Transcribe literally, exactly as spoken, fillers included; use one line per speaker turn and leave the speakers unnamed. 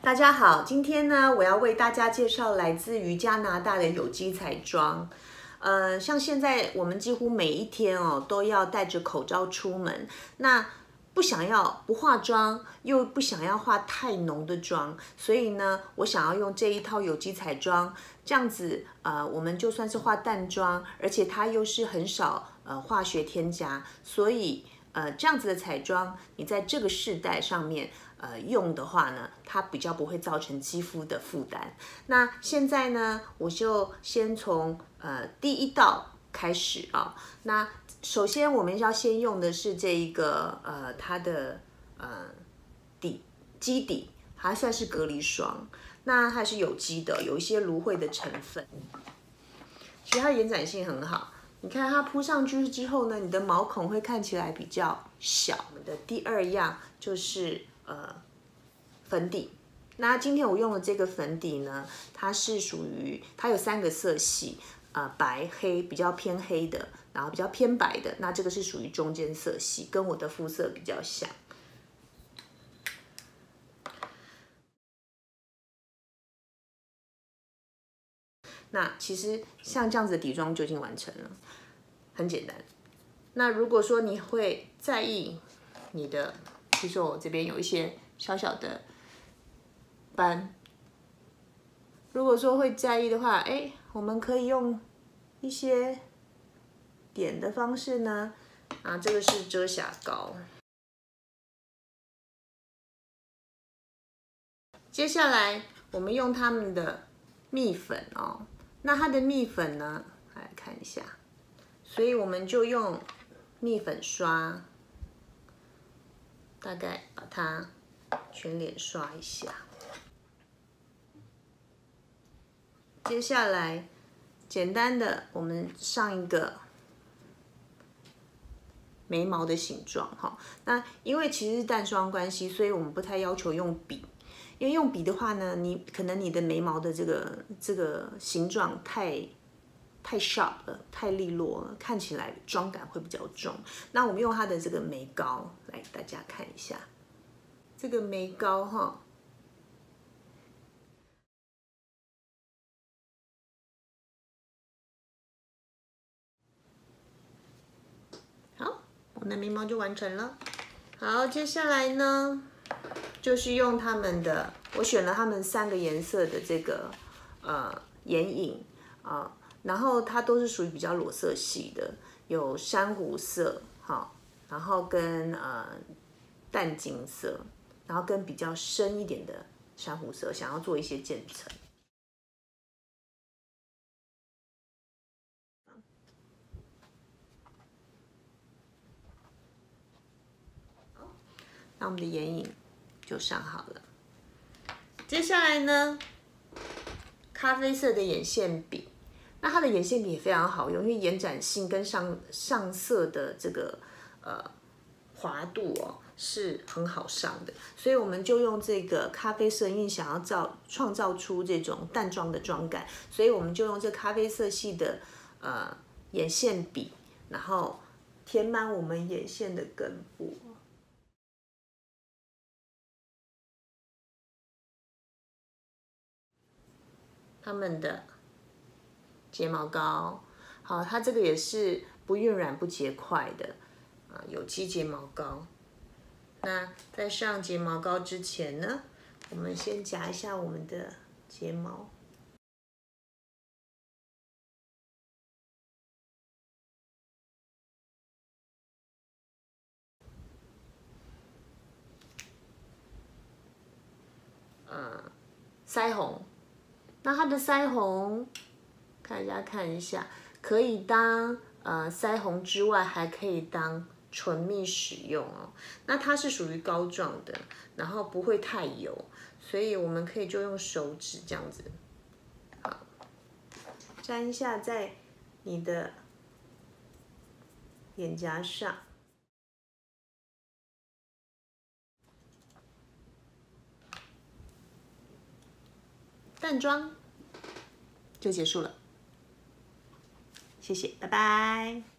大家好，今天呢，我要为大家介绍来自于加拿大的有机彩妆。呃，像现在我们几乎每一天哦都要戴着口罩出门，那不想要不化妆，又不想要化太浓的妆，所以呢，我想要用这一套有机彩妆，这样子呃，我们就算是化淡妆，而且它又是很少呃化学添加，所以呃这样子的彩妆，你在这个世代上面。呃，用的话呢，它比较不会造成肌肤的负担。那现在呢，我就先从呃第一道开始啊。那首先我们要先用的是这一个呃它的呃底基底，它算是隔离霜，那它是有机的，有一些芦荟的成分，其实它延展性很好。你看它铺上去之后呢，你的毛孔会看起来比较小。我们的第二样就是。呃，粉底。那今天我用的这个粉底呢，它是属于它有三个色系，呃，白黑比较偏黑的，然后比较偏白的。那这个是属于中间色系，跟我的肤色比较像。那其实像这样子的底妆就已经完成了，很简单。那如果说你会在意你的，比如说我这边有一些。小小的斑，如果说会在意的话，哎，我们可以用一些点的方式呢，啊，这个是遮瑕膏。接下来我们用他们的蜜粉哦，那它的蜜粉呢，来看一下，所以我们就用蜜粉刷，大概把它。全脸刷一下，接下来简单的我们上一个眉毛的形状哈。那因为其实是淡妆关系，所以我们不太要求用笔，因为用笔的话呢，你可能你的眉毛的这个这个形状太太 sharp 了，太利落了，看起来妆感会比较重。那我们用它的这个眉膏来给大家看一下。这个眉膏哈，好，我们的眉毛就完成了。好，接下来呢，就是用他们的，我选了他们三个颜色的这个呃眼影啊，然后它都是属于比较裸色系的，有珊瑚色，好，然后跟呃淡金色。然后跟比较深一点的珊瑚色，想要做一些渐层。那我们的眼影就上好了。接下来呢，咖啡色的眼线笔，那它的眼线笔也非常好用，因为延展性跟上上色的这个呃滑度哦。是很好上的，所以我们就用这个咖啡色，因为想要造创造出这种淡妆的妆感，所以我们就用这咖啡色系的呃眼线笔，然后填满我们眼线的根部。他们的睫毛膏，好，它这个也是不晕染不结块的啊，有机睫毛膏。那在上睫毛膏之前呢，我们先夹一下我们的睫毛。呃，腮红，那它的腮红，大家看一下，可以当呃腮红之外，还可以当唇蜜使用哦。那它是属于膏状的，然后不会太油，所以我们可以就用手指这样子，好，沾一下在你的脸颊上。淡妆就结束了，谢谢，拜拜。